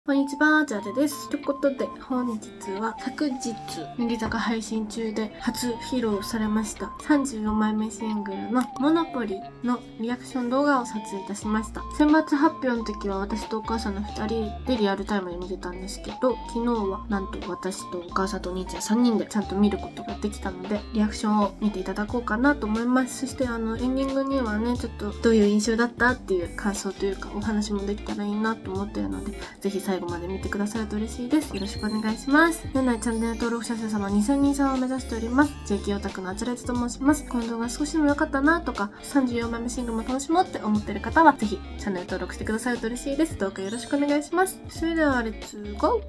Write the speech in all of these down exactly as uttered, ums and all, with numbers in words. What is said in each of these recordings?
こんにちは、ジャデです。ということで、本日は昨日、乃木坂配信中で初披露されましたさんじゅうよんまいめシングルのモノポリのリアクション動画を撮影いたしました。選抜発表の時は私とお母さんのふたりでリアルタイムで見てたんですけど、昨日はなんと私とお母さんとお兄ちゃんさんにんでちゃんと見ることができたので、リアクションを見ていただこうかなと思います。そしてあの、エンディングにはね、ちょっとどういう印象だったっていう感想というか、お話もできたらいいなと思っているので、ぜひ最後まで見てくださると嬉しいです。よろしくお願いします。現在チャンネル登録者数様にせんにんさんを目指しております。ジェーケー オタクのあちらつと申します。この動画少しでも良かったなとか、さんじゅうよんまいめシングルも楽しもうって思っている方は、ぜひチャンネル登録してくださると嬉しいです。どうかよろしくお願いします。それでは、レッツゴー。こ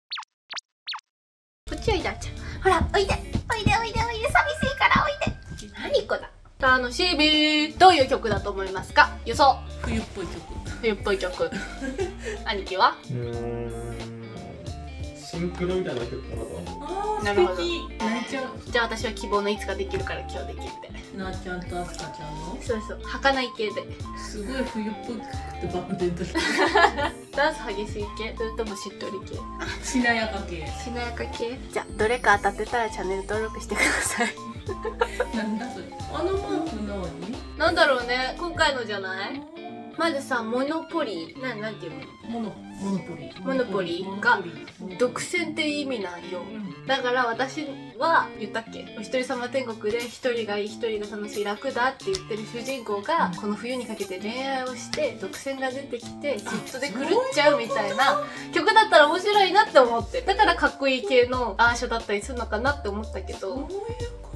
っちおいで、あっちゃん。ほら、おいで。おいでおいでおいで。寂しいからおいで。何こだ。楽しみ。どういう曲だと思いますか？予想。 冬っぽい曲。 冬っぽい曲。兄貴は？ うーん、シンクロみたいな曲かなと思う。 ああ、 なるほど。 素敵。なえちゃん。 じゃあ私は希望のいつかできるから今日できるって。 なあちゃんとあすかちゃんの。 そうそう、儚い系で。 すごい冬っぽくて万全として。 ダンス激しい系、それともしっとり系。 しなやか系。 しなやか系。じゃあどれか当たってたらチャンネル登録してください。 なんだそれ。あのマーク何？ なんだろうね、今回のじゃない？まずさ、モノポリー、な、なんていうの？ モノモノポリ。 モノポリが独占っていう意味なんよ。だから私は言ったっけ？お一人様天国で一人がいい、一人が楽しい、楽だって言ってる主人公がこの冬にかけて恋愛をして独占が出てきて嫉妬で狂っちゃうみたいな曲だったら面白いなって思って、だからかっこいい系のアーシャだったりするのかなって思ったけど、 そういうこと。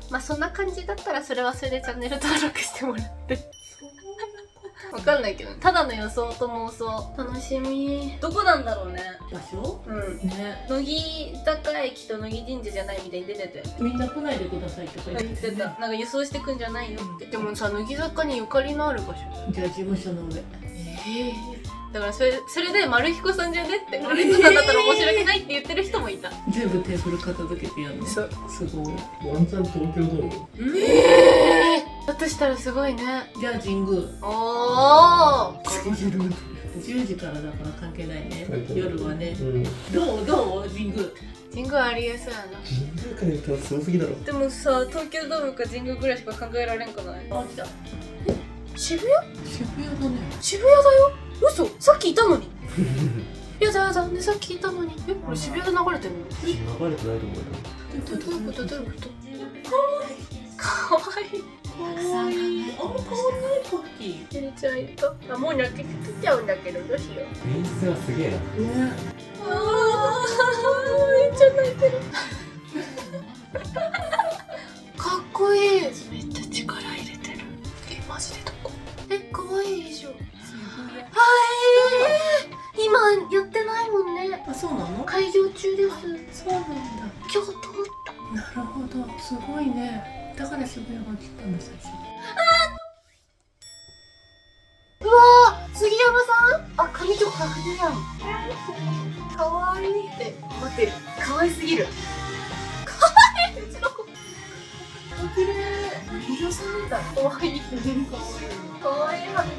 まあそんな感じだったらそれはそれでチャンネル登録してもらってわかんないけど、ただの予想と妄想。楽しみ。どこなんだろうね。 場所？ うん。 ね。 乃木坂駅と乃木神社じゃないみたいに出てて。 みんな来ないでくださいとか言ってた。なんか輸送してくんじゃないよって。でもさ、乃木坂にゆかりのある場所。 じゃあ事務所の上。 ええー。だからそれ、それで丸彦さんじゃねって。丸彦さんだったら面白くないって言ってる人もいた。 全部テーブル片付けてやるの。 そう。 すごい。 ワンチャン東京ドーム。 ええー。だとしたらすごいね。 じゃあ神宮。 おー。 スケジュール。 じゅうじからだから関係ないね。夜はね。 うん。 どうどう神宮。 神宮ありえそうやな。 神宮から言ったらすごすぎだろ。 でもさ、東京ドームか神宮ぐらいしか考えられんくない？ あ、来た。 渋谷？ 渋谷だね。 渋谷だよ。嘘？さっきいたのに。やだやだ、ね、さっきいたのに。え、これ渋谷で流れてんの？ 流れてないと思うよ。 どういうことどういうこと？かわいい。 かわいい。あ、かわいいパッキー。 入れちゃいた。あ、もう泣きすぎちゃうんだけど、どうしよう。 演出がすげえな。 ね。 あー、めっちゃ泣いてる。かっこいい。めっちゃ力入れてる。え、マジでどこ？え、かわいい衣装。はい、今やってないもんね。 あ、そうなの？ 開業中です。 そうなんだ。 京都。 なるほど、すごいね。だから渋谷が来たの最初。 うわー、杉山さん？あ、髪とかかけてるやん。かわいい。え、待って、かわいすぎる。かわいい。うちの子。かけるー。美女さんみたい。かわいい。かわいい話。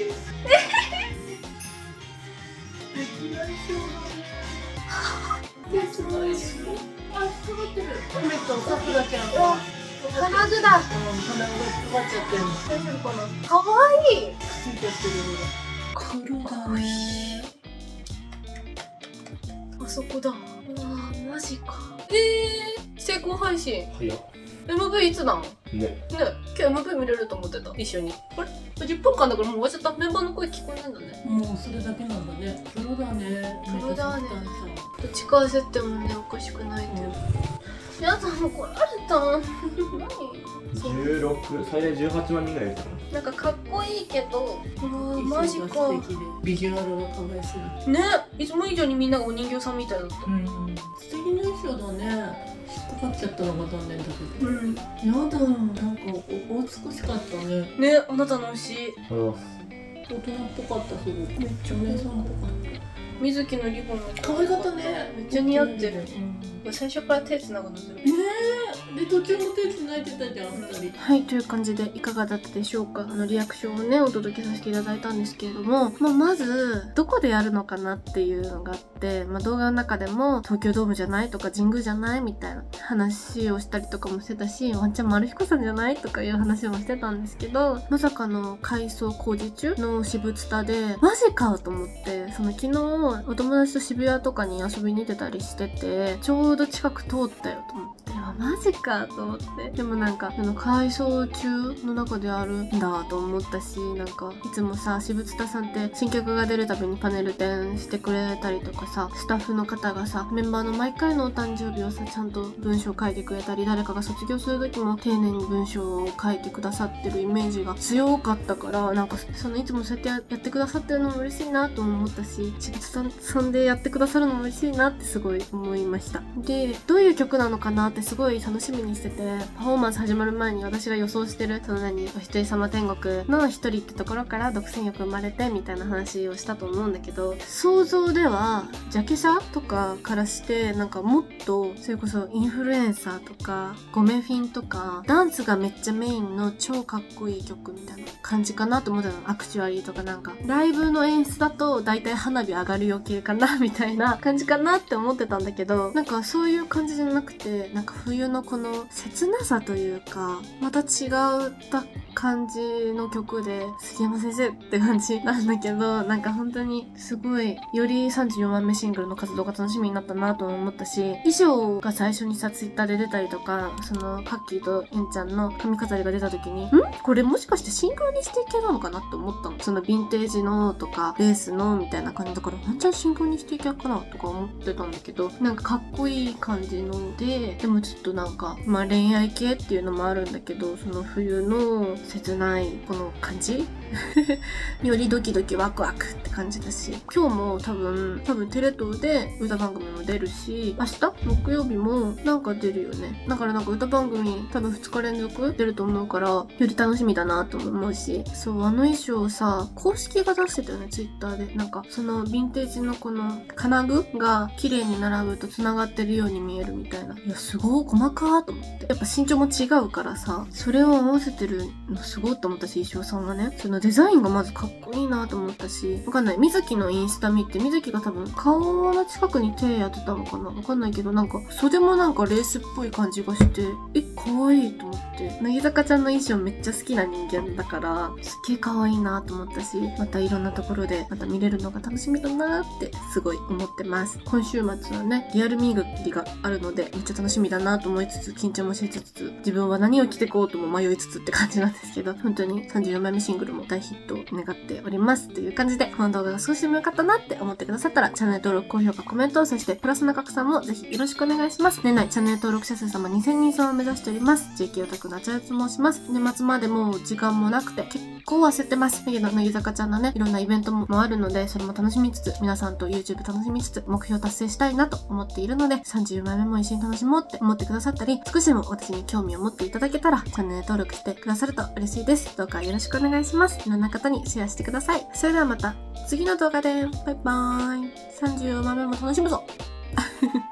あ、すごってる。 梅とさくらちゃんが金具だ。 鼻が詰まっちゃってるの。 大丈夫かな。かわいい。 くっついちゃってるのが。黒だね。 あそこだ。うわー、マジか。えー、成功配信。 早っ。 エムブイ いつなの？ ね。 ね、今日 エムブイ 見れると思ってた。一緒に。あれ？じゅっぷんかんだからもう終わっちゃった。メンバーの声聞こえないんだね。 もうそれだけなんだね。プロだね。 プロだね。どっちか焦ってもね、おかしくないけど。やだ、もう来られた。何？ じゅうろく、最大じゅうはちまんにんぐらいいたの。 なんかかっこいいけど、うわマジか。 素敵でビジュアルが可愛すぎる。 ね、いつも以上にみんながお人形さんみたいだった。 うん。素敵な衣装だね。引っかかっちゃったのが残念だけど。 うん。 やだ、なんかお美しかったね。 ね、あなたの推し。 あの、 大人っぽかったすごく。 めっちゃお姉さんっぽかった。 水木のリボンも可愛かったね。 めっちゃ似合ってる。 うん、 最初から手つなぐのずるい。 ねえ、 で途中も手繋いでたじゃんふたり。 はい、という感じでいかがだったでしょうか。あのリアクションをねお届けさせていただいたんですけれども、まあ、まずどこでやるのかなっていうのがあって、まあ、動画の中でも東京ドームじゃないとか神宮じゃないみたいな話をしたりとかもしてたし、ワンチャン丸彦さんじゃないとかいう話もしてたんですけど、まさかの改装工事中の私物タでマジかと思って、その昨日お友達と渋谷とかに遊びに行ってたりしてて、ちょうど近く通ったよと思って、あマジかと思って、でもなんかその改装中の中であるんだと思ったし、なんかいつもさ私物タさんって新曲が出るたびにパネル展してくれたりとかさ、スタッフの方がさメンバーの毎回のお誕生日をさちゃんと文章を書いてくれたり、誰かが卒業する時も丁寧に文章を書いてくださってるイメージが強かったから、なんかそのいつもそうやってやってくださってるのも嬉しいなと思ったし、私物タさんでやってくださるのも嬉しいなってすごい思いました。でどういう曲なのかなってすごい楽しみにしてて、パフォーマンス始まる前に私が予想してるその何お一人様天国の一人ってところから独占欲生まれてみたいな話をしたと思うんだけど、想像ではジャケ写とかからしてなんかもっとそれこそインフルエンサーとかゴメフィンとかダンスがめっちゃメインの超かっこいい曲みたいな感じかなと思ったの。アクチュアリーとかなんかライブの演出だと大体花火上がるよ系かなみたいな感じかなって思ってたんだけど、なんかそういう感じじゃなくて、なんか冬のこの切なさというかまた違った感じの曲で、杉山先生って感じなんだけど、なんか本当にすごいよりさんじゅうよんまんめシングルの活動が楽しみになったなと思ったし、衣装が最初にさツイッターで出たりとか、そのカッキーとエンちゃんの髪飾りが出た時にんこれもしかしてシンクロニシティ系なのかなって思ったの。そのヴィンテージのとかレースのみたいな感じだから、ワンチャンシンクロニシティ系かなとか思ってたんだけど、なんかかっこいい感じので、でもちょっとなんかまあ恋愛系っていうのもあるんだけど、その冬の切ないこの感じよりドキドキワクワクって感じだし、今日も多分多分テレ東で歌番組も出るし、明日木曜日もなんか出るよね。だからなんか歌番組多分ふつか連続出ると思うから、より楽しみだなと思うし、そう、あの衣装さ公式が出してたよね、ツイッターで。なんかそのヴィンテージのこの金具が綺麗に並ぶと繋がってるように見えるみたいな。いやすごい細かーと思って、やっぱ身長も違うからさ、それを合わせてるのすごいと思ったし、衣装さんがね、そのデザインがまずかっこいいなと思ったし、わかんない、水木のインスタ見て、水木が多分顔の近くに手やってたのかな、わかんないけど、なんか袖もなんかレースっぽい感じがして、え可愛いと思って、乃木坂ちゃんの衣装めっちゃ好きな人間だからすっげえ可愛いなと思ったし、またいろんなところでまた見れるのが楽しみだなってすごい思ってます。今週末はねリアルミーグがあるのでめっちゃ楽しみだなと思いつつ、緊張もしつつ、自分は何を着てこうとも迷いつつって感じなんですけど、本当にさんじゅうよんまいめシングルも大ヒットを願っておりますという感じで、この動画が少しでも良かったなって思ってくださったらチャンネル登録、高評価、コメント、そしてプラスな拡散もぜひよろしくお願いします。年内チャンネル登録者数様にせんにんさんを目指しております。 ジェーケー オタクのあちゃやと申します。年末までもう時間もなくて結構焦ってます。だけど乃木坂ちゃんのねいろんなイベントもあるので、それも楽しみつつ、皆さんと YouTube 楽しみつつ目標達成したいなと思っているので、さんじゅうよんまいめも一緒に楽しもうって思ってくださったり、少しでも私に興味を持っていただけたらチャンネル登録してくださると嬉しいです。どうかよろしくお願いします。いろんな方にシェアしてください。それではまた次の動画でバイバーイ。さんじゅうよんまいめも楽しむぞ